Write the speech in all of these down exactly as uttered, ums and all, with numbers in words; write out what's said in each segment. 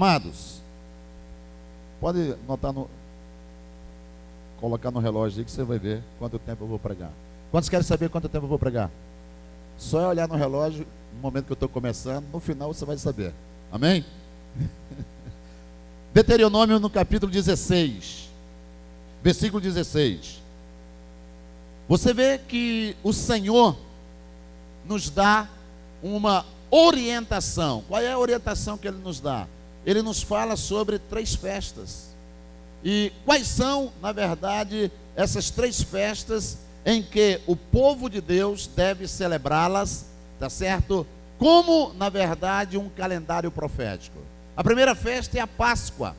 Amados, pode notar no, colocar no relógio aí que você vai ver quanto tempo eu vou pregar. Quantos querem saber quanto tempo eu vou pregar? Só é olhar no relógio no momento que eu estou começando, no final você vai saber. Amém? Deuteronômio no capítulo dezesseis, versículo dezesseis. Você vê que o Senhor nos dá uma orientação. Qual é a orientação que Ele nos dá? Ele nos fala sobre três festas. E quais são, na verdade, essas três festas em que o povo de Deus deve celebrá-las, tá certo? Como, na verdade, um calendário profético. A primeira festa é a Páscoa.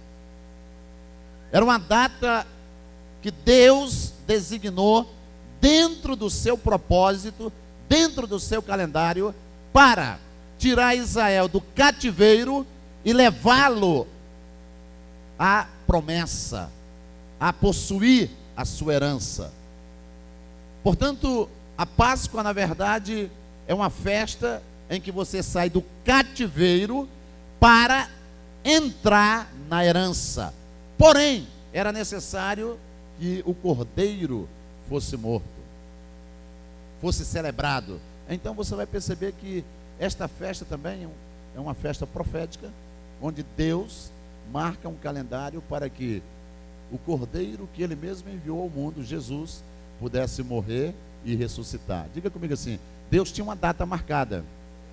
Era uma data que Deus designou dentro do seu propósito, dentro do seu calendário, para tirar Israel do cativeiro e levá-lo à promessa, a possuir a sua herança. Portanto, a Páscoa, na verdade, é uma festa em que você sai do cativeiro para entrar na herança. Porém, era necessário que o cordeiro fosse morto, fosse celebrado. Então você vai perceber que esta festa também é uma festa profética, onde Deus marca um calendário para que o cordeiro que Ele mesmo enviou ao mundo, Jesus, pudesse morrer e ressuscitar. Diga comigo assim: Deus tinha uma data marcada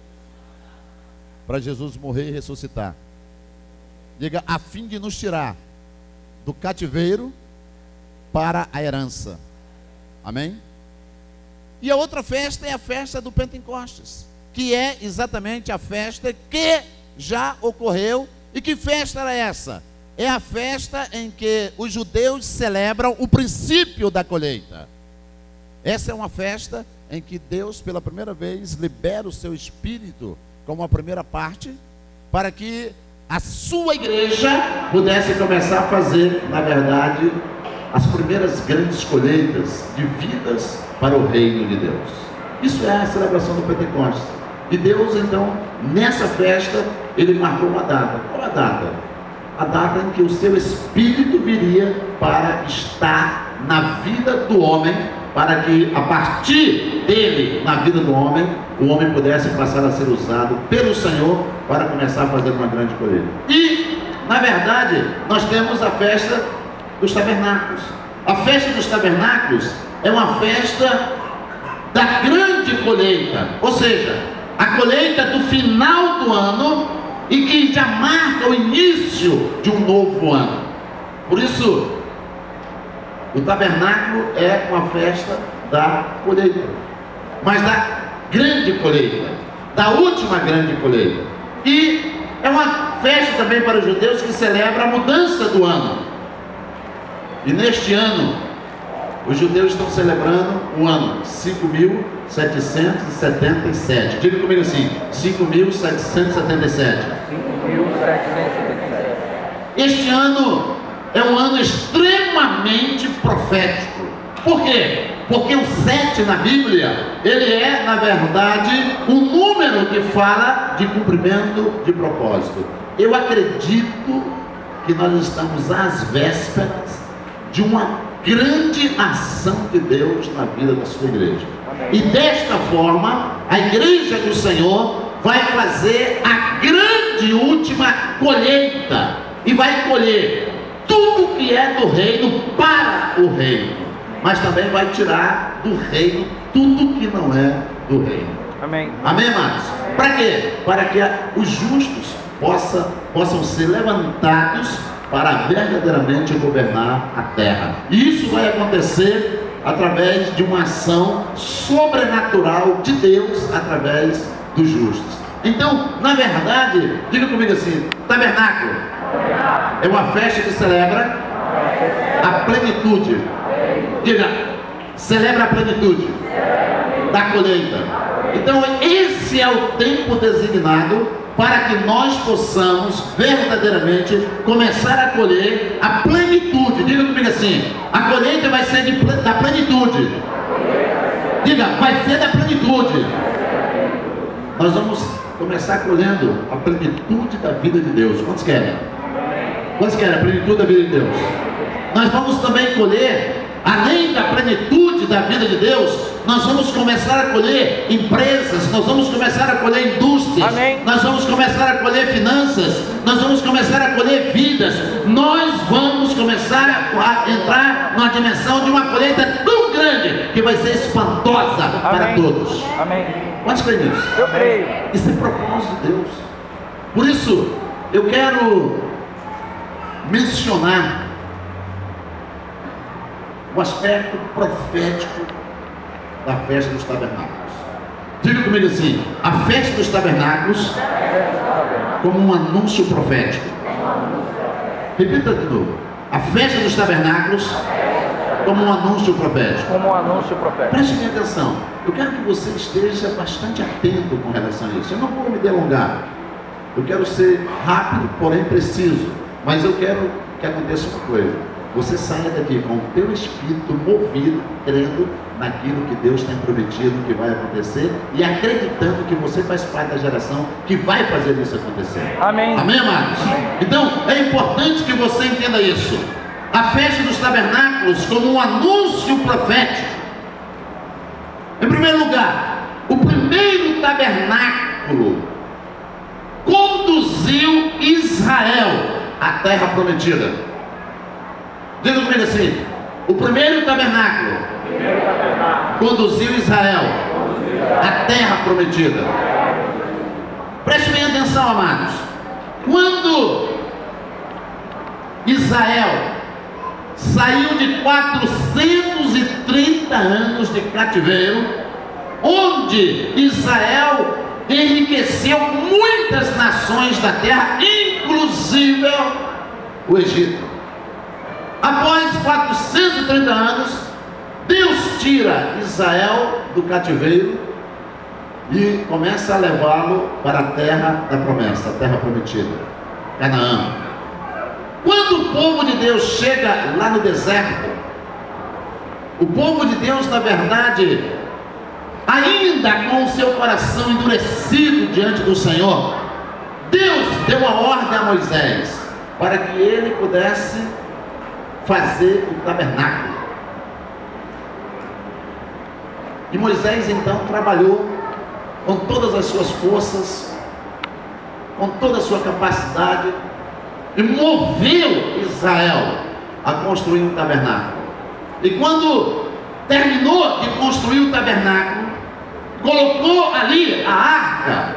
para Jesus morrer e ressuscitar. Diga: a fim de nos tirar do cativeiro para a herança. Amém? E a outra festa é a festa do Pentecostes, que é exatamente a festa que já ocorreu. E que festa era essa? É a festa em que os judeus celebram o princípio da colheita. Essa é uma festa em que Deus, pela primeira vez, libera o seu Espírito como a primeira parte, para que a sua igreja pudesse começar a fazer, na verdade, as primeiras grandes colheitas de vidas para o reino de Deus. Isso é a celebração do Pentecostes. E Deus, então, nessa festa, Ele marcou uma data. Qual a data? A data em que o seu Espírito viria para estar na vida do homem, para que a partir dele, na vida do homem, o homem pudesse passar a ser usado pelo Senhor para começar a fazer uma grande colheita. E, na verdade, nós temos a festa dos tabernáculos. A festa dos tabernáculos é uma festa da grande colheita, ou seja, a colheita do final do ano, e que já marca o início de um novo ano. Por isso, o tabernáculo é uma festa da colheita, mas da grande colheita, da última grande colheita. E é uma festa também para os judeus que celebra a mudança do ano. E neste ano, os judeus estão celebrando o ano cinco mil setecentos e setenta e sete. Diga comigo assim: cinco mil setecentos e setenta e sete. cinco mil setecentos e setenta e sete. Este ano é um ano extremamente profético. Por quê? Porque o sete na Bíblia, ele é, na verdade, um número que fala de cumprimento de propósito. Eu acredito que nós estamos às vésperas de uma grande ação de Deus na vida da sua igreja. E desta forma, a igreja do Senhor vai fazer a grande última colheita, e vai colher tudo que é do reino para o reino, mas também vai tirar do reino tudo que não é do reino. Amém. Amém, amados? Para quê? Para que os justos possa, possam ser levantados para verdadeiramente governar a terra. E isso vai acontecer através de uma ação sobrenatural de Deus através dos justos. Então, na verdade, diga comigo assim: tabernáculo é uma festa que celebra a plenitude. Diga: celebra a plenitude da colheita. Então, esse é o tempo designado para que nós possamos verdadeiramente começar a colher a plenitude. Diga comigo assim: a colheita vai ser de, da plenitude. Diga: vai ser da plenitude. Nós vamos começar colhendo a plenitude da vida de Deus. Quantos querem? Quantos querem a plenitude da vida de Deus? Nós vamos também colher, além da plenitude da vida de Deus, nós vamos começar a colher empresas, nós vamos começar a colher indústrias, Amém. nós vamos começar a colher finanças, nós vamos começar a colher vidas, nós vamos começar a entrar numa dimensão de uma colheita tão grande que vai ser espantosa para Amém. todos. Amém. Quantos creem nisso? Eu creio. Isso é propósito de Deus. Por isso, eu quero mencionar o aspecto profético da festa dos tabernáculos. Diga comigo assim: a festa dos tabernáculos como um anúncio profético. Repita de novo: a festa dos tabernáculos como um anúncio profético. Como um anúncio profético. Preste bem atenção. Eu quero que você esteja bastante atento com relação a isso. Eu não vou me delongar. Eu quero ser rápido, porém preciso. Mas eu quero que aconteça uma coisa: você saia daqui com o teu espírito movido, crendo naquilo que Deus tem prometido que vai acontecer e acreditando que você faz parte da geração que vai fazer isso acontecer. Amém. Amém, amados? Então, é importante que você entenda isso. A festa dos tabernáculos como um anúncio profético. Em primeiro lugar, o primeiro tabernáculo conduziu Israel à terra prometida. Diga comigo assim: o primeiro tabernáculo, primeiro tabernáculo conduziu Israel à terra prometida. Preste bem atenção, amados. Quando Israel saiu de quatrocentos e trinta anos de cativeiro, onde Israel enriqueceu muitas nações da terra, inclusive o Egito. Após quatrocentos e trinta anos, Deus tira Israel do cativeiro e começa a levá-lo para a terra da promessa, a terra prometida, Canaã. Quando o povo de Deus chega lá no deserto, o povo de Deus, na verdade, ainda com o seu coração endurecido diante do Senhor, Deus deu uma ordem a Moisés para que ele pudesse fazer o tabernáculo. E Moisés então trabalhou com todas as suas forças, com toda a sua capacidade, e moveu Israel a construir um tabernáculo. E quando terminou de construir o tabernáculo, colocou ali a arca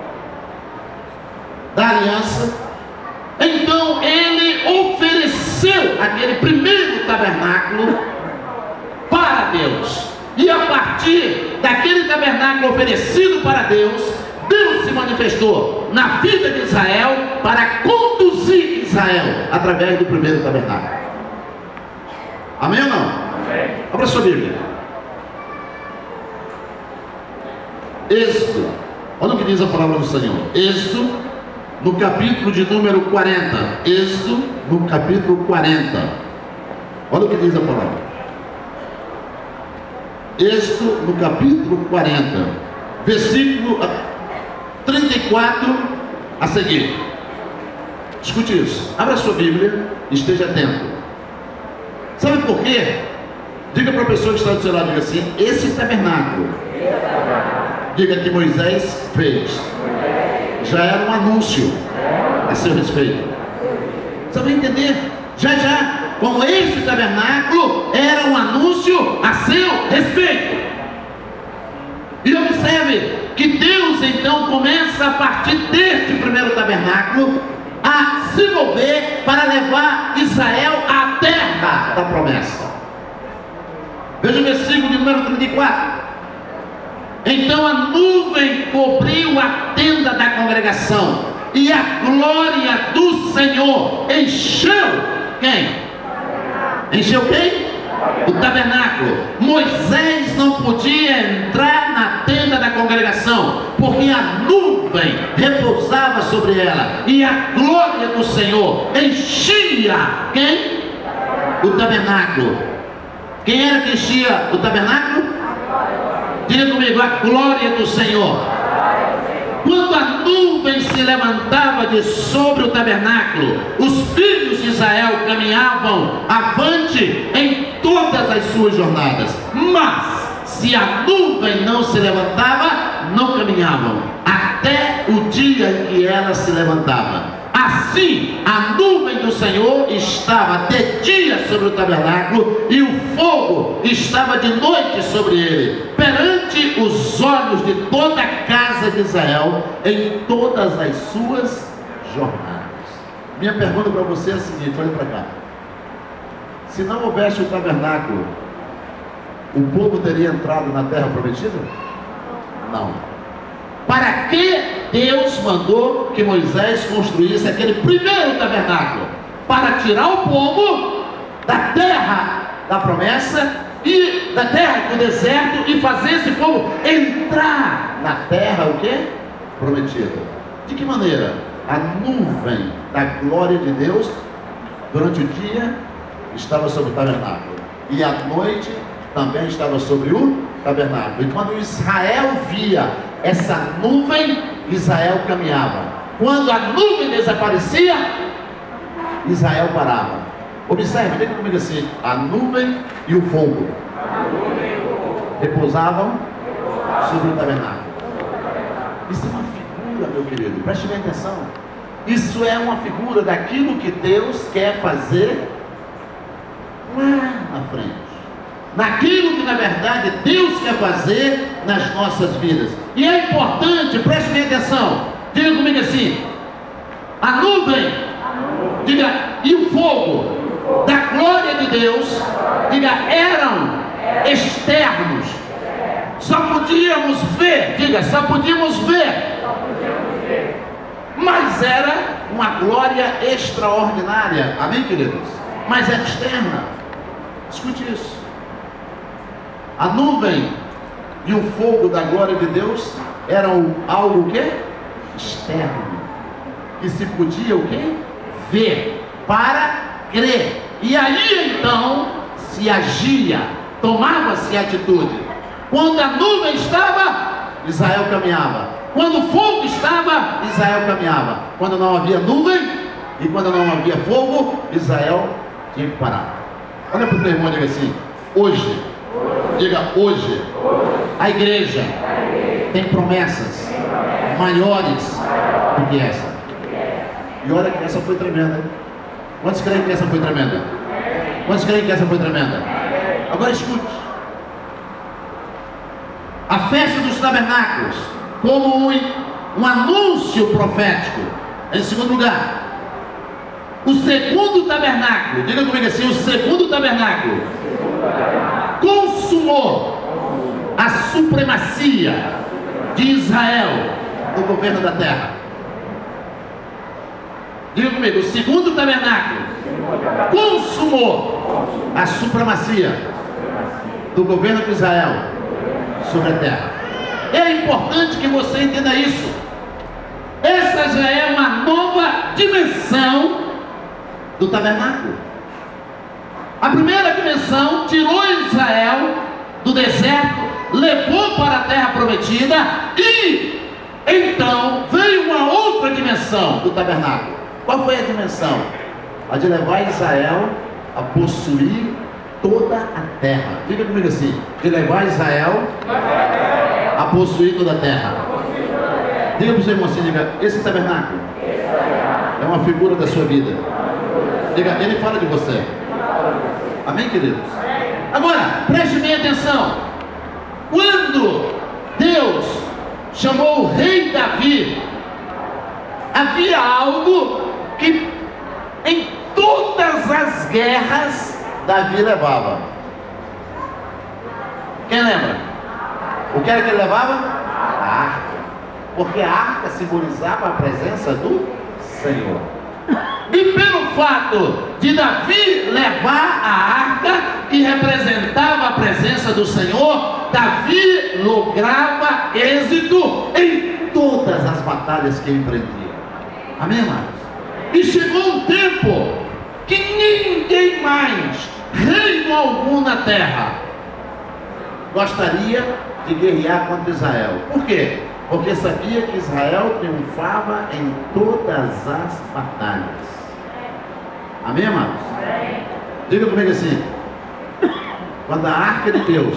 da aliança, então ele ofereceu aquele primeiro tabernáculo para Deus. E a partir daquele tabernáculo oferecido para Deus, Deus se manifestou na vida de Israel para conduzir Israel através do primeiro tabernáculo. Amém ou não? Amém. Abra sua Bíblia. Êxodo. Olha o que diz a palavra do Senhor. Êxodo, no capítulo de número quarenta. Êxodo, no capítulo quarenta. Olha o que diz a palavra. Êxodo, no capítulo quarenta, versículo trinta e quatro a seguir. Escute isso. Abra sua Bíblia e esteja atento. Sabe por quê? Diga para a pessoa que está do seu lado, diga assim: esse tabernáculo, diga que Moisés fez, já era um anúncio a seu respeito. Você vai entender? Já já, como este tabernáculo era um anúncio a seu respeito. E observe que Deus então começa a partir deste primeiro tabernáculo a se mover para levar Israel à terra da promessa. Veja o versículo de número trinta e quatro. Então a nuvem cobriu a tenda da congregação, e a glória do Senhor encheu quem? Encheu quem? O tabernáculo. Moisés não podia entrar na tenda da congregação, porque a nuvem repousava sobre ela, e a glória do Senhor enchia quem? O tabernáculo. Quem era que enchia o tabernáculo? Diga comigo: a glória do Senhor. Quando a nuvem se levantava de sobre o tabernáculo, os filhos de Israel caminhavam avante em todas as suas jornadas. Mas se a nuvem não se levantava, não caminhavam, até o dia em que ela se levantava. Assim, a nuvem do Senhor estava de dia sobre o tabernáculo, e o fogo estava de noite sobre ele, perante os olhos de toda a casa de Israel, em todas as suas jornadas. Minha pergunta para você é a seguinte, olha para cá. Se não houvesse o tabernáculo, o povo teria entrado na terra prometida? Não. Para que Deus mandou que Moisés construísse aquele primeiro tabernáculo? Para tirar o povo da terra da promessa e da terra do deserto e fazer esse povo entrar na terra o quê? Prometida. De que maneira? A nuvem da glória de Deus durante o dia estava sobre o tabernáculo, e à noite também estava sobre o tabernáculo. E quando Israel via essa nuvem, Israel caminhava. Quando a nuvem desaparecia, Israel parava. Observe, diga comigo assim: a nuvem e o fogo repousavam sobre o tabernáculo. Isso é uma figura, meu querido, preste bem atenção. Isso é uma figura daquilo que Deus quer fazer lá na frente, naquilo que na verdade Deus quer fazer nas nossas vidas. E é importante, preste bem atenção, diga comigo assim: a nuvem, diga, e o fogo da glória de Deus, diga, eram externos, só podíamos ver, diga, só podíamos ver, mas era uma glória extraordinária, amém, queridos? Mas era externa. Escute isso. A nuvem e o fogo da glória de Deus eram algo o quê? Externo, que se podia o quê? Ver, para crer. E aí então se agia, tomava-se atitude. Quando a nuvem estava, Israel caminhava. Quando o fogo estava, Israel caminhava. Quando não havia nuvem e quando não havia fogo, Israel tinha que parar. Olha para o teu irmão e diga assim: hoje, diga hoje, a igreja tem promessas maiores do que essa. E olha que essa foi tremenda, hein? Quantos creem que essa foi tremenda? Quantos creem que essa foi tremenda? Agora escute. A festa dos tabernáculos, como um, um anúncio profético. Em segundo lugar, o segundo tabernáculo, diga comigo assim: o segundo tabernáculo consumou a supremacia de Israel no governo da terra. Diga comigo: o segundo tabernáculo consumou a supremacia do governo de Israel sobre a terra. É importante que você entenda isso. Essa já é uma nova dimensão do tabernáculo. A primeira dimensão tirou Israel do deserto, levou para a terra prometida, e então veio uma outra dimensão do tabernáculo. Qual foi a dimensão? A de levar Israel a possuir toda a terra. Diga comigo assim: de levar Israel a possuir toda a terra. Diga para o seu irmão assim, diga: esse tabernáculo é uma figura da sua vida. Diga, ele fala de você. Amém, queridos? Agora, preste bem atenção. Quando Deus chamou o rei Davi, havia algo que em todas as guerras Davi levava. Quem lembra? O que era que ele levava? A arca. Porque a arca simbolizava a presença do Senhor. E pelo fato de Davi levar a arca, que representava a presença do Senhor, Davi lograva êxito em todas as batalhas que empreendia. Amém, amados? E chegou um tempo que ninguém mais, reino algum na terra, gostaria de guerrear contra Israel. Por quê? porque sabia que Israel triunfava em todas as batalhas. Amém, amados? Diga comigo assim: quando a arca de Deus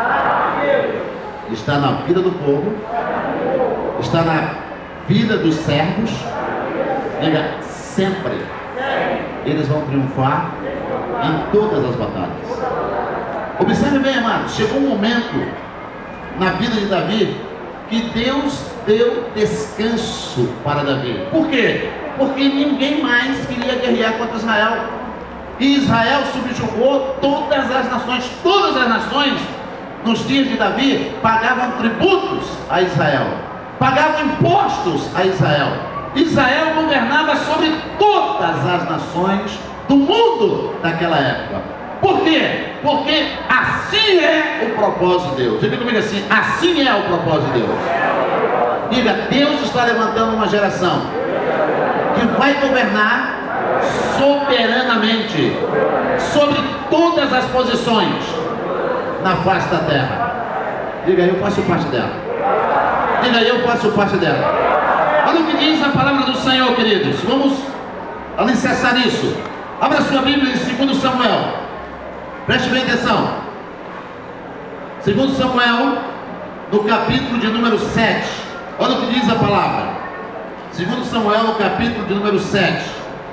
está na vida do povo, está na vida dos servos, diga, sempre eles vão triunfar em todas as batalhas. Observe bem, amados, chegou um momento na vida de Davi que Deus deu descanso para Davi. Por quê? Porque ninguém mais queria guerrear contra Israel. E Israel subjugou todas as nações. Todas as nações, nos dias de Davi, pagavam tributos a Israel, pagavam impostos a Israel. Israel governava sobre todas as nações do mundo daquela época. Por quê? Porque assim é o propósito de Deus. Diga comigo assim: assim é o propósito de Deus. Diga, Deus está levantando uma geração que vai governar soberanamente sobre todas as posições na face da terra. Diga, eu faço parte dela. Diga, eu faço parte dela. Olha o que diz a palavra do Senhor, queridos. Vamos alicerçar isso. Abra sua Bíblia em segundo Samuel. Preste bem atenção. segundo Samuel, no capítulo de número sete. Olha o que diz a palavra. segundo Samuel, no capítulo de número sete.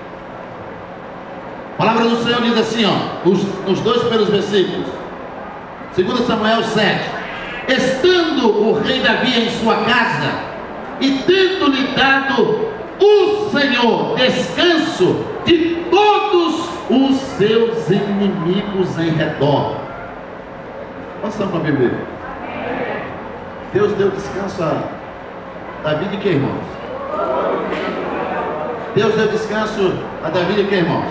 A palavra do Senhor diz assim, ó, nos, nos dois primeiros versículos. segundo Samuel sete. Estando o rei Davi em sua casa, e tendo-lhe dado o Senhor descanso de todos os seus inimigos em redor. Nós estamos com a Bíblia. Deus deu descanso a Davi de quê, irmãos? Deus deu descanso a Davi de quê, irmãos?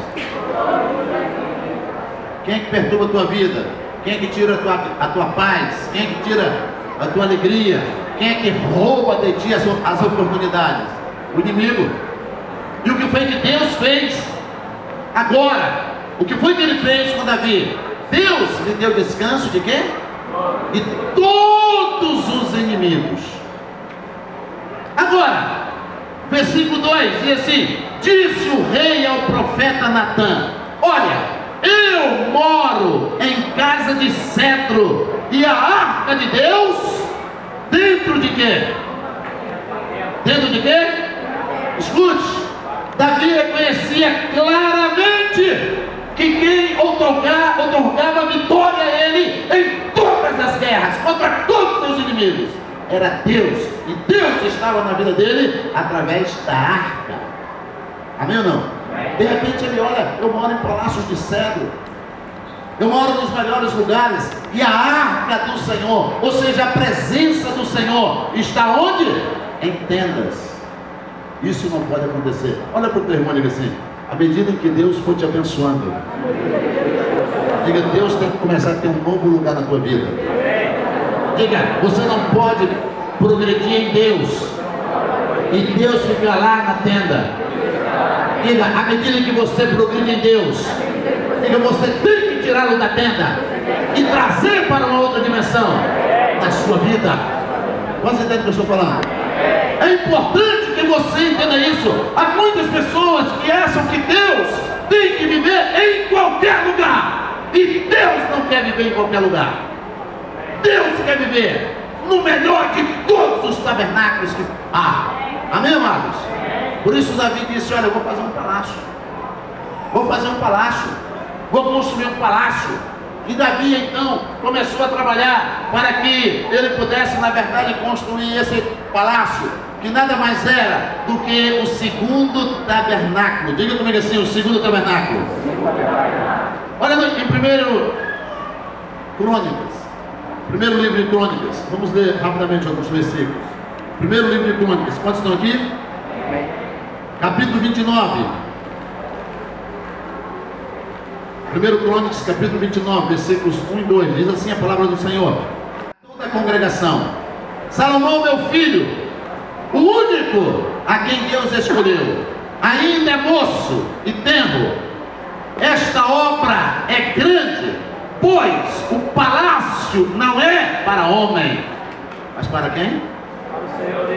Quem é que perturba a tua vida? Quem é que tira a tua, a tua paz? Quem é que tira a tua alegria? Quem é que rouba de ti as, as oportunidades? O inimigo. E o que foi que Deus fez agora? O que foi que ele fez com Davi? Deus lhe deu descanso de quê? De todos os inimigos. Agora, versículo dois diz assim: disse o rei ao profeta Natã: olha, eu moro em casa de cedro, e a arca de Deus dentro de quê? Dentro de quê? Escute, Davi reconhecia claramente que quem outorgava, outorgava vitória a ele em todas as guerras, contra todos os seus inimigos, era Deus. E Deus estava na vida dele através da arca. Amém ou não? De repente ele olha: eu moro em palácios de cedro, eu moro nos melhores lugares, e a arca do Senhor, ou seja, a presença do Senhor, está onde? Em tendas. Isso não pode acontecer. Olha para o teu irmão e diga assim: à medida em que Deus for te abençoando, diga, Deus tem que começar a ter um novo lugar na tua vida. Diga, você não pode progredir em Deus e Deus ficar lá na tenda. Diga, à medida que você progride em Deus, diga, você tem que tirá-lo da tenda e trazer para uma outra dimensão da sua vida. Você entende o que eu estou falando? É importante que você entenda isso. Há muitas pessoas que acham que Deus tem que viver em qualquer lugar, e Deus não quer viver em qualquer lugar. Deus quer viver no melhor de todos os tabernáculos que há. Amém, amados? Por isso Davi disse: olha, eu vou fazer um palácio, vou fazer um palácio, vou construir um palácio. E Davi então começou a trabalhar para que ele pudesse, na verdade, construir esse palácio, que nada mais era do que o segundo tabernáculo. Diga comigo assim: o segundo tabernáculo. Olha em primeiro Crônicas, primeiro livro de Crônicas. Vamos ler rapidamente alguns versículos. Primeiro livro de Crônicas. Quantos estão aqui? Capítulo vinte e nove. primeiro Crônicas, capítulo vinte e nove, versículos um e dois. Diz assim a palavra do Senhor: toda a congregação, Salomão, meu filho, o único a quem Deus escolheu, ainda é moço e tenro. Esta obra é grande, pois o palácio não é para homem, mas para quem? Para o Senhor.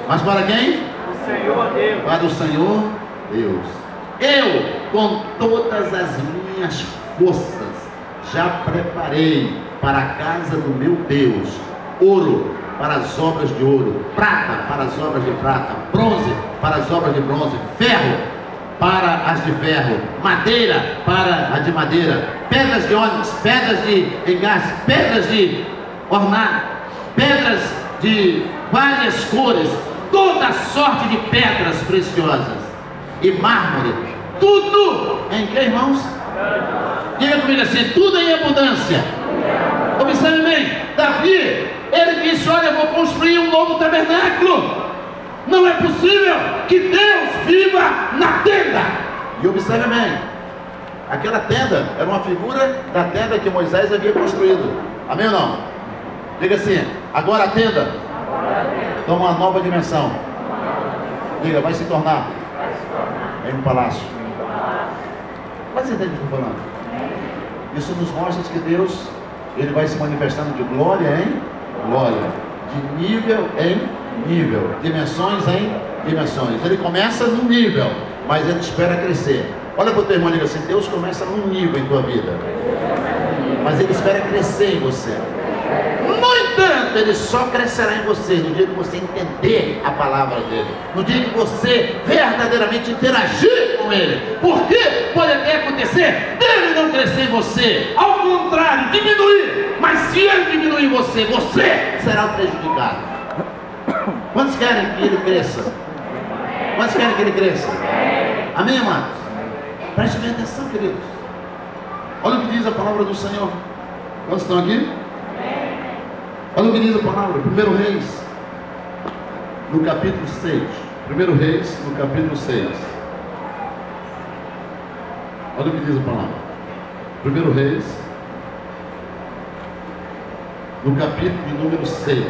Mas para quem? O Senhor Deus. Para o Senhor Deus. Eu, com todas as minhas forças, já preparei para a casa do meu Deus ouro para as obras de ouro, prata para as obras de prata, bronze para as obras de bronze, ferro para as de ferro, madeira para a de madeira, pedras de ônix, pedras de engaste, pedras de ornato, pedras de várias cores, toda sorte de pedras preciosas e mármore, tudo em que, irmãos? Diga comigo assim, tudo em abundância. Observe bem, Davi, ele disse, olha, eu vou construir um novo tabernáculo. Não é possível que Deus viva na tenda. E observe bem, aquela tenda era uma figura da tenda que Moisés havia construído. Amém ou não? Diga assim, agora a tenda toma uma nova dimensão. Diga, vai se tornar em um palácio. Mas você entende o que eu estou falando? Isso nos mostra que Deus, Ele vai se manifestando de glória em glória, de nível em nível, dimensões em dimensões. Ele começa num nível, mas Ele espera crescer. Olha para o teu irmão e diga assim, Deus começa num nível em tua vida, mas Ele espera crescer em você. No entanto, Ele só crescerá em você no dia que você entender a palavra dEle, no dia que você verdadeiramente interagir com Ele. Porque pode até acontecer dele não crescer em você, ao contrário, diminuir. Mas se Ele diminuir em você, você será o prejudicado. Quantos querem que Ele cresça? Quantos querem que Ele cresça? Amém, amados? Preste bem atenção, queridos. Olha o que diz a palavra do Senhor. Quantos estão aqui? Olha o que diz a palavra, primeiro Reis, no capítulo seis. primeiro Reis, no capítulo seis. Olha o que diz a palavra. primeiro Reis, no capítulo de número seis.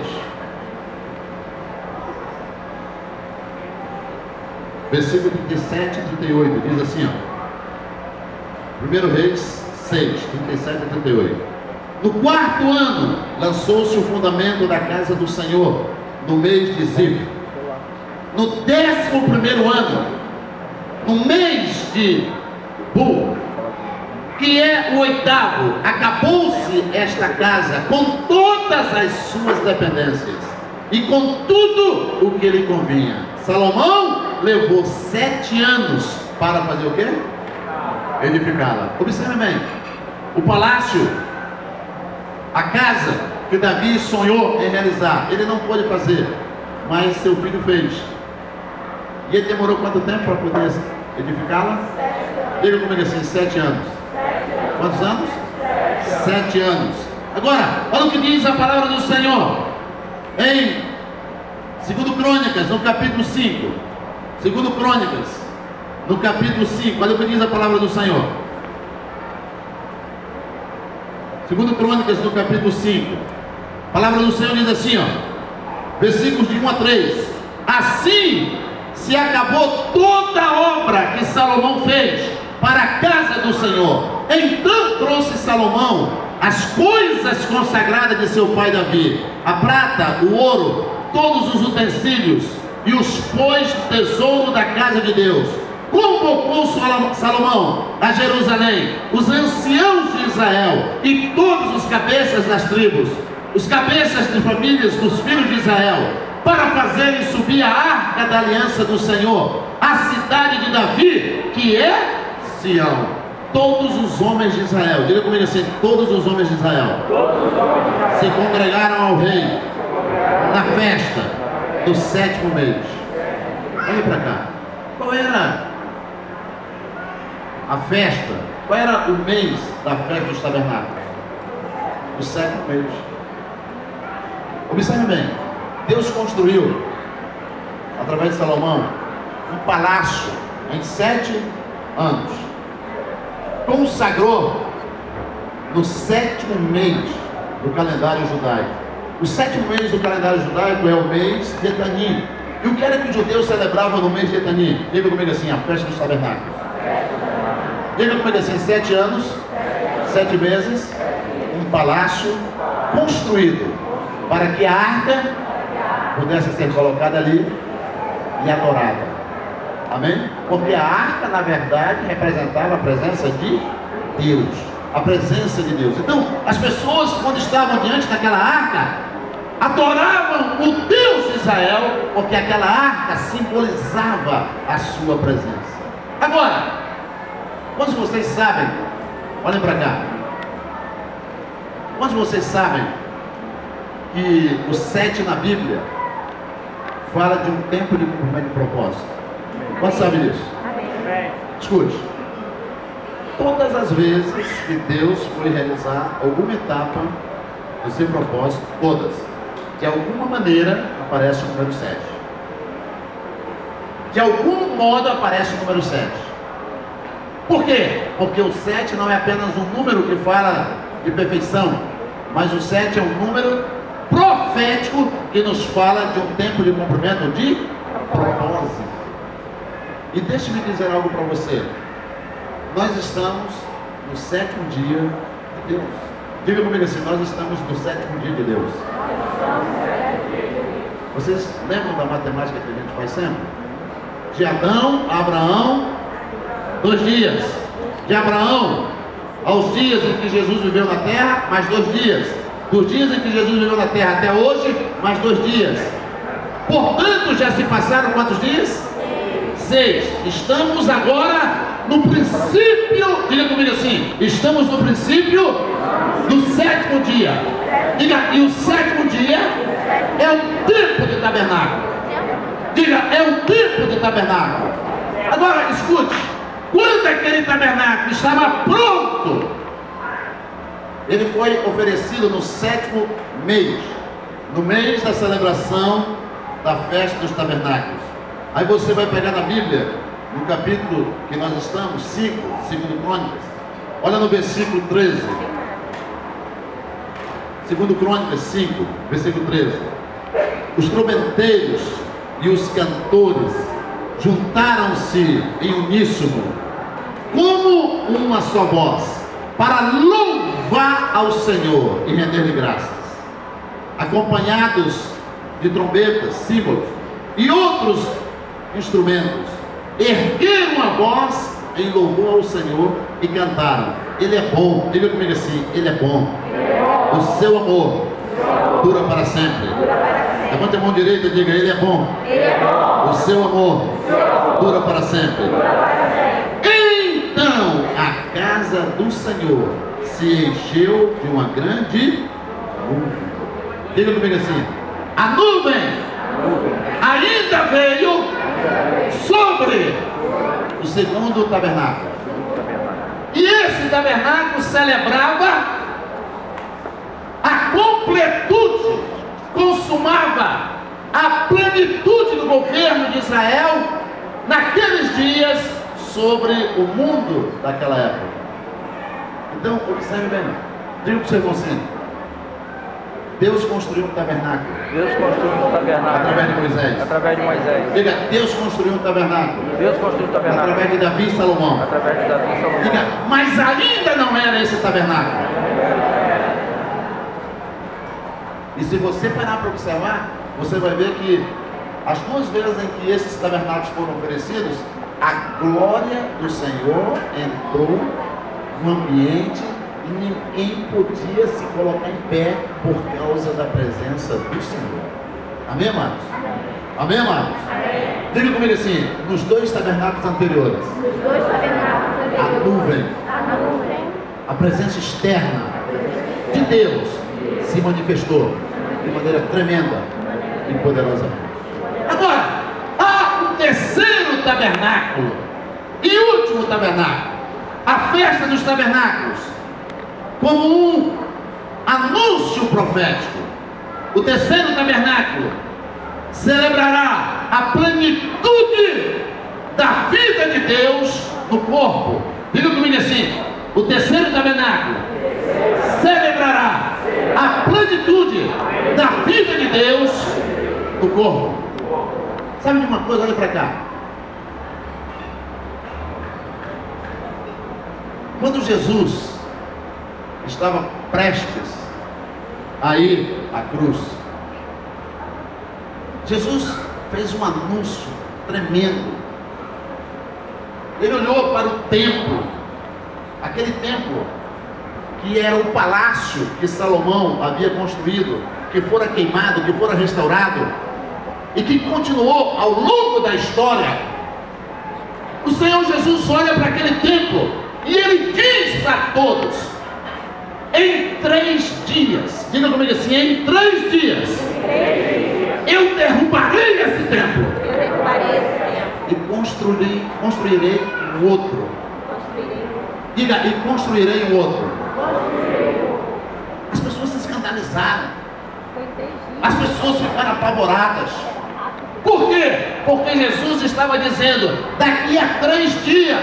Versículo trinta e sete e trinta e oito. Diz assim, ó. primeiro Reis seis, trinta e sete e trinta e oito. No quarto ano, lançou-se o fundamento da casa do Senhor, no mês de Zif. No décimo primeiro ano, no mês de Bu, que é o oitavo, acabou-se esta casa com todas as suas dependências e com tudo o que lhe convinha. Salomão levou sete anos para fazer o quê? Edificá-la. Observe bem, o palácio, a casa que Davi sonhou em realizar, ele não pôde fazer, mas seu filho fez. E ele demorou quanto tempo para poder edificá-la? Diga comigo assim, sete anos. Quantos anos? Sete anos. Agora, olha o que diz a palavra do Senhor em segundo Crônicas, no capítulo cinco. segundo Crônicas, no capítulo cinco. Olha o que diz a palavra do Senhor. segundo Crônicas, no capítulo cinco. A palavra do Senhor diz assim, ó, versículos de um a três. Assim se acabou toda a obra que Salomão fez para a casa do Senhor. Então trouxe Salomão as coisas consagradas de seu pai Davi, a prata, o ouro, todos os utensílios, e os pôs no tesouro da casa de Deus. Convocou Salomão a Jerusalém os anciãos de Israel e todos os cabeças das tribos, os cabeças de famílias dos filhos de Israel, para fazerem subir a arca da aliança do Senhor, a cidade de Davi, que é Sião. Todos os homens de Israel, diga comigo assim, todos os homens de Israel se congregaram ao rei na festa do sétimo mês. Olha para cá. Qual era a festa? Qual era o mês da festa dos tabernáculos? O sétimo mês. Observe bem, Deus construiu, através de Salomão, um palácio em sete anos. Consagrou no sétimo mês do calendário judaico. O sétimo mês do calendário judaico é o mês de Etanim. E o que era que os judeus celebravam no mês de Etanim? Diga comigo assim, a festa dos tabernáculos. Diga comigo assim, sete anos, sete meses, um palácio construído para que a arca pudesse ser colocada ali e adorada. Amém? Porque a arca, na verdade, representava a presença de Deus. A presença de Deus. Então, as pessoas, quando estavam diante daquela arca, adoravam o Deus de Israel, porque aquela arca simbolizava a sua presença. Agora, quantos de vocês sabem, olhem para cá, quantos de vocês sabem que o sete na Bíblia fala de um tempo de cumprimento de propósito? Quantos sabem disso? Escute, todas as vezes que Deus foi realizar alguma etapa do seu propósito, todas, de alguma maneira aparece o número sete. De algum modo aparece o número sete. Por quê? Porque o sete não é apenas um número que fala de perfeição, mas o sete é um número profético que nos fala de um tempo de cumprimento de propósito. E deixe-me dizer algo para você. Nós estamos no sétimo dia de Deus. Diga comigo assim, nós estamos no sétimo dia de Deus. Vocês lembram da matemática que a gente faz sempre? De Adão a Abraão, dois dias. De Abraão aos dias em que Jesus viveu na terra, mais dois dias. Dos dias em que Jesus viveu na terra até hoje, mais dois dias. Portanto, já se passaram quantos dias? Seis. Estamos agora no princípio, diga comigo assim, estamos no princípio do sétimo dia. Diga, e o sétimo dia é o tempo de tabernáculo. Diga, é o tempo de tabernáculo. Agora, escute, quando aquele tabernáculo estava pronto, ele foi oferecido no sétimo mês, no mês da celebração da festa dos tabernáculos. Aí você vai pegar na Bíblia, no capítulo que nós estamos, cinco, segundo Crônicas, olha no versículo treze. Segundo Crônicas cinco, versículo treze. Os trombeteiros e os cantores juntaram-se em uníssono, como uma só voz, para louvar ao Senhor e render-lhe graças, acompanhados de trombetas, símbolos e outros instrumentos, ergueram a voz em louvor ao Senhor e cantaram: Ele é bom. Diga comigo assim: Ele é bom. O seu amor dura para sempre. Levante a mão direita e diga: Ele é bom. O seu amor dura para sempre. Então a casa do Senhor se encheu de uma grande nuvem. Diga comigo assim: a nuvem ainda veio sobre o segundo tabernáculo. E esse tabernáculo celebrava a completude, consumava a plenitude do governo de Israel naqueles dias sobre o mundo daquela época. Então, observe bem, diga para o seu irmão assim: Deus construiu um tabernáculo. Deus construiu um tabernáculo. Através de Moisés. Através de Moisés. Diga: Deus construiu um tabernáculo. Deus construiu um tabernáculo. Através de Davi e Salomão. Através de Davi e Salomão. Diga: mas ainda não era esse tabernáculo. E se você parar para observar, você vai ver que as duas vezes em que esses tabernáculos foram oferecidos, a glória do Senhor entrou no ambiente e ninguém podia se colocar em pé por causa da presença do Senhor. Amém, amados? Amém, amados? Amém. Diga comigo assim: nos dois tabernáculos anteriores, Nos dois tabernáculos anteriores, a nuvem, a nuvem, a presença externa de Deus se manifestou de maneira tremenda e poderosamente. Agora, há um terceiro tabernáculo e último tabernáculo, a festa dos tabernáculos, como um anúncio profético. O terceiro tabernáculo celebrará a plenitude da vida de Deus no corpo. Diga comigo assim: o terceiro tabernáculo celebrará a plenitude da vida de Deus no corpo. Sabe de uma coisa? Olha para cá. Quando Jesus estava prestes a ir à cruz, Jesus fez um anúncio tremendo. Ele olhou para o templo, aquele templo que era o palácio que Salomão havia construído, que fora queimado, que fora restaurado, e que continuou ao longo da história. O Senhor Jesus olha para aquele templo e Ele diz para todos: em três dias, diga comigo assim, em três dias, eu derrubarei esse templo, Eu derrubarei esse templo. e construirei, construirei um outro. Construirei. Diga, e construirei um outro. As pessoas se escandalizaram, Foi três dias. as pessoas ficaram apavoradas. Por quê? Porque Jesus estava dizendo: daqui a três dias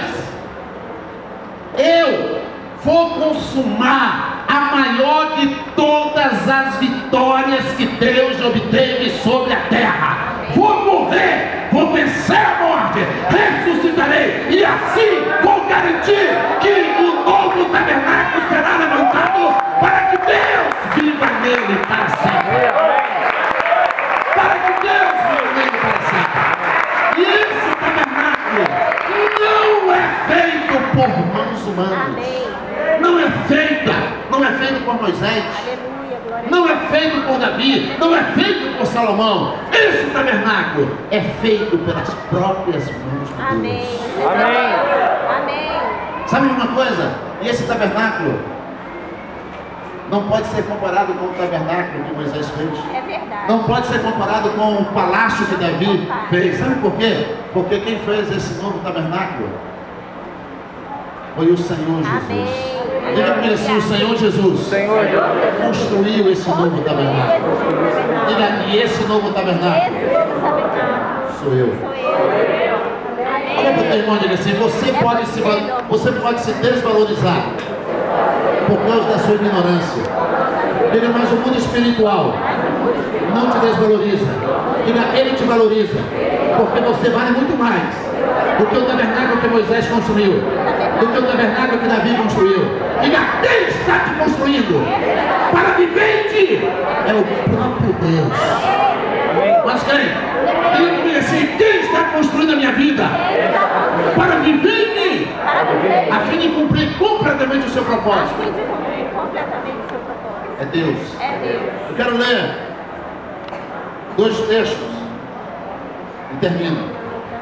eu vou consumar a maior de todas as vitórias que Deus obteve sobre a terra. Vou morrer, vou vencer a morte, ressuscitarei, e assim vou garantir que o novo tabernáculo será levantado para que Deus viva nele para sempre. Para que Deus viva nele para sempre. E esse tabernáculo não é feito por mãos humanas. Amém. Não é feita, não é feito por Moisés, Aleluia, glória a não é feito por Davi, não é feito por Salomão. Esse tabernáculo é feito pelas próprias mãos de Deus. Amém. Amém. Amém. Sabe uma coisa? E esse tabernáculo não pode ser comparado com o tabernáculo que Moisés fez. É verdade. Não pode ser comparado com o palácio que Davi fez. Sabe por quê? Porque quem fez esse novo tabernáculo foi o Senhor Jesus. Amém. Diga comigo assim: o Senhor Jesus Senhor Jesus. construiu esse novo tabernáculo. Diga, e esse novo tabernáculo Esse novo tabernáculo sou eu. sou eu. Olha para o teu irmão e diga assim: você pode, se, va- você pode se desvalorizar por causa da sua ignorância. Diga, mas o mundo espiritual não te desvaloriza. Diga, ele te valoriza, porque você vale muito mais do que o tabernáculo que Moisés construiu, do que o tabernáculo que Davi construiu. Diga, quem está te construindo para viver em ti é o próprio Deus. Mas quem? Diga comigo assim: quem está construindo a minha vida para viver em mim, a fim de cumprir completamente o seu propósito? Fim de cumprir completamente o seu propósito. É Deus. É Deus. Eu quero ler dois textos e termino.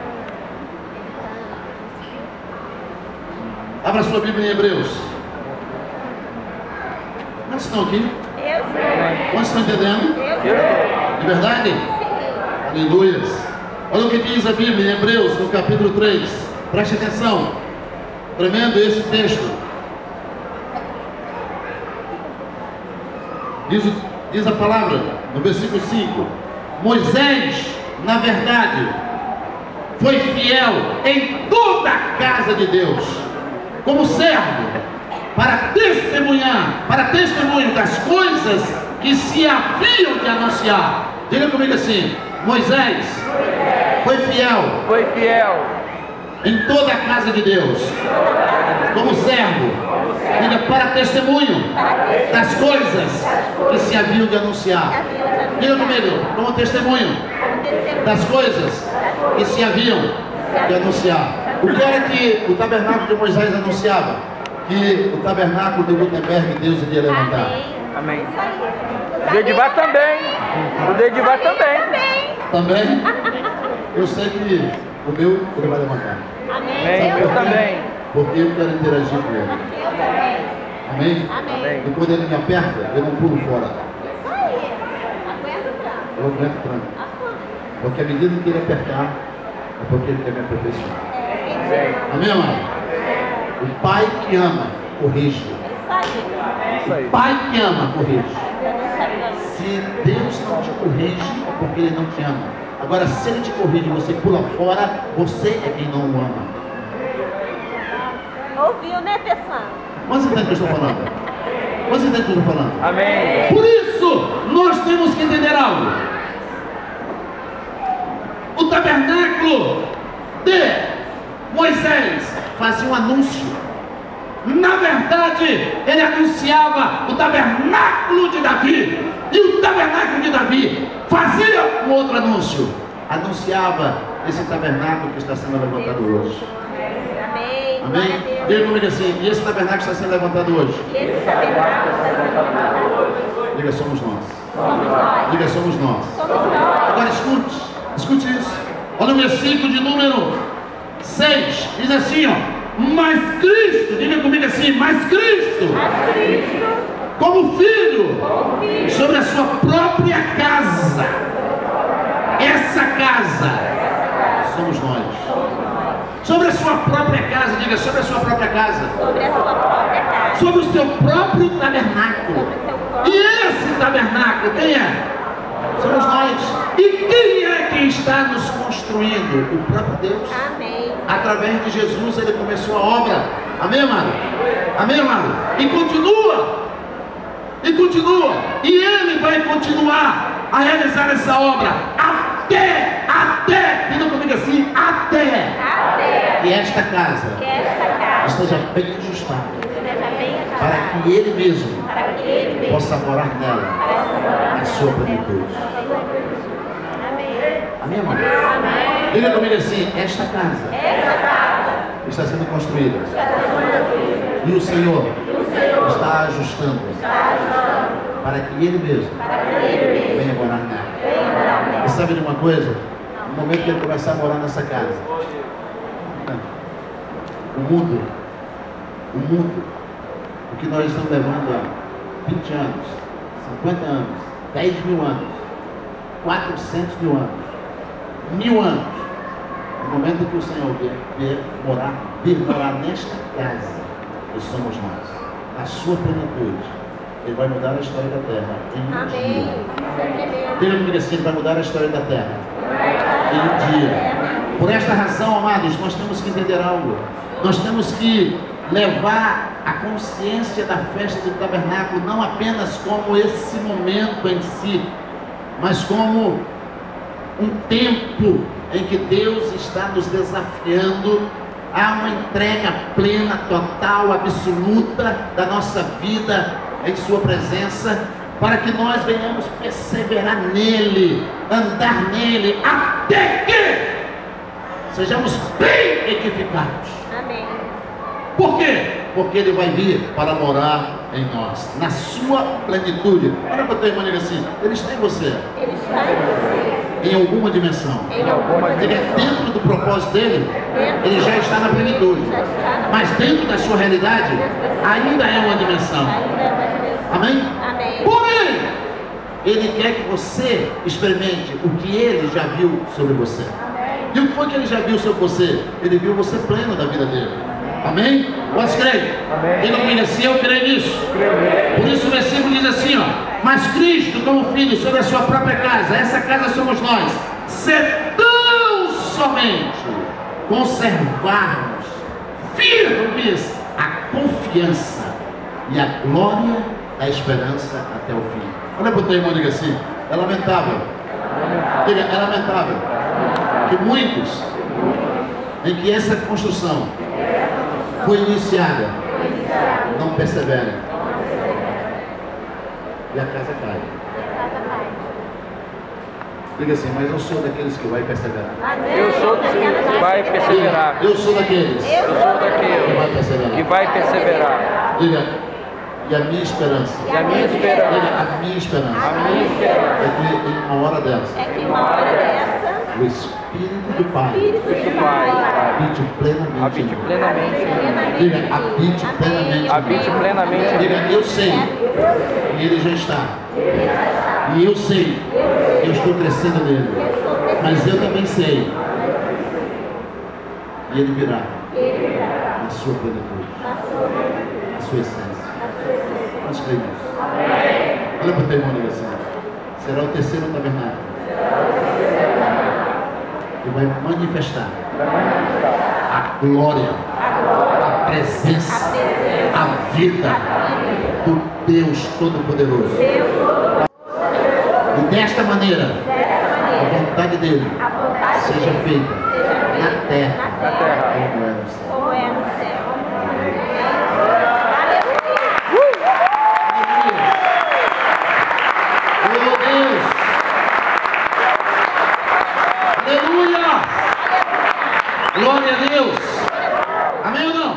Abra sua Bíblia em Hebreus. Quantos estão aqui? Eu sou. Quantos estão entendendo? Eu sou. De verdade? Sim. Aleluia. Olha o que diz a Bíblia em Hebreus, no capítulo três. Preste atenção. Tremendo esse texto. Diz, o- diz a palavra no versículo cinco: Moisés, na verdade, foi fiel em toda a casa de Deus, como servo, para testemunhar, para testemunho das coisas que se haviam de anunciar. Diga comigo assim: Moisés foi fiel Foi fiel. em toda a casa de Deus, como servo, diga, para testemunho das coisas que se haviam de anunciar. Diga comigo, como testemunho das coisas que se haviam de anunciar. O que era que o tabernáculo de Moisés anunciava? Que o tabernáculo de Gutenberg Deus iria levantar. Amém. Amém. Isso aí. O Dedivar também. O Dedivar também. Também. Também, eu sei que o meu ele vai levantar. Amém. Amém. Eu também. Porque eu quero interagir com ele. Eu também. Amém? Amém. E quando ele me aperta, eu não pulo fora. Isso aí. Aguenta o tranco. Eu aguento tranco. Afunda. Porque à medida que ele apertar, é porque ele quer me aperfeiçoar. Amém. Amém, amado? O pai que ama, corrige. Isso aí. Isso aí. O pai que ama, corrige. Eu não sabia. Se Deus não te corrige, é porque ele não te ama. Agora, se ele te corrige e você pula fora, você é quem não o ama. Ouviu, né, pessoal? Quantos entendem o que eu estou falando? Quantos entendem o que eu estou falando? Amém. Por isso, nós temos que entender algo. O tabernáculo de Moisés fazia um anúncio. Na verdade, ele anunciava o tabernáculo de Davi. E o tabernáculo de Davi fazia um outro anúncio. Anunciava esse tabernáculo que está sendo levantado hoje. Amém. Amém? Glória a Deus. Diga comigo assim, e esse tabernáculo está sendo levantado hoje? E esse tabernáculo está sendo levantado hoje. Diga, somos nós. Somos nós. Diga, somos nós. Somos nós. Agora escute, escute isso. Olha o versículo de número seis, diz assim, ó. Mas Cristo, diga comigo assim, mas Cristo, Mas Cristo, como filho, como Filho, sobre a sua própria casa. Essa casa somos nós. Sobre a sua própria casa, diga, sobre a sua própria casa. sobre a sua própria casa. Sobre o seu próprio tabernáculo. Sobre o seu próprio. E esse tabernáculo, quem é? Somos nós. E quem é que está nos construindo? O próprio Deus. Amém. Através de Jesus ele começou a obra. Amém, amado? Amém, amado? E continua. E continua. E ele vai continuar a realizar essa obra até, até, diga comigo assim, até Até que esta casa que esta casa esteja bem ajustada, esteja bem para ajustada, que ele mesmo para que ele mesmo possa morar nela, na sua plenitude. Amém. Amém, amado? Amém. Diga comigo assim, esta casa Esta casa está sendo construída está sendo construída. e o Senhor O Senhor está ajustando está ajustando para que ele mesmo para que ele mesmo venha morar nela. venha morar E nela. sabe de uma coisa? No momento que ele começar a morar nessa casa, o mundo, o mundo, o que nós estamos levando há vinte anos, cinquenta anos, dez mil anos, quatrocentos mil anos, mil anos, no momento que o Senhor vier, vier morar, vir morar nesta casa, que somos nós, na sua plenitude, ele vai mudar a história da terra em um Amém. dia. Isso é tremendo. Diga comigo assim, ele vai mudar a história da terra em um dia. Por esta razão, amados, nós temos que entender algo. Nós temos que levar a consciência da festa do tabernáculo não apenas como esse momento em si, mas como um tempo em que Deus está nos desafiando a uma entrega plena, total, absoluta da nossa vida em sua presença, para que nós venhamos perseverar nele, andar nele, até que sejamos bem edificados. Amém. Por quê? Porque ele vai vir para morar em nós, na sua plenitude. Olha para o teu irmão e diga assim, ele está em você, Ele está em você. em alguma dimensão. Em alguma Ele é dentro do propósito dele, ele já está na plenitude. Mas dentro da sua realidade, ainda é uma dimensão. Ainda é uma dimensão. Amém? Amém. Porém, ele quer que você experimente o que ele já viu sobre você. E o que foi que ele já viu sobre você? Ele viu você pleno da vida dele. Amém? Posso crer? Amém. Ele não assim, eu creio nisso. Por isso o versículo diz assim, ó. Mas Cristo, como filho, sobre a sua própria casa, essa casa somos nós, se tão somente conservarmos firmes a confiança e a glória da esperança até o fim. Olha para o teu irmão e diga assim, é lamentável. Diga, é lamentável que muitos, em que essa construção foi iniciada, não perseverem. E a casa cai. Diga assim, mas eu sou daqueles que vai perseverar. Eu sou daqueles que vai perseverar. Eu sou daqueles Eu sou que vai daquele perseverar. que vai perseverar. Diga, e a minha esperança. E a minha esperança, Diga, a minha esperança. a minha esperança, É que em uma hora dessa, É que uma hora dessa, o Espírito do Pai Espírito do de Pai, Pai habite plenamente. em habite nós. plenamente em mim. Diga, habite plenamente. Habite plenamente em Diga, mim. eu sei que ele já está. E eu sei que eu estou crescendo nele. Mas eu também sei. E ele virá na sua plenitude, na sua essência. Nós cremos. Olha para o teu irmão e diga assim, será o terceiro tabernáculo que vai manifestar a glória, a presença, a vida do Deus Todo-Poderoso. E desta maneira, a vontade dele seja feita na terra, Na terra. como é no céu. como é no céu. Meu Deus! Aleluia! Glória a Deus. Amém ou não?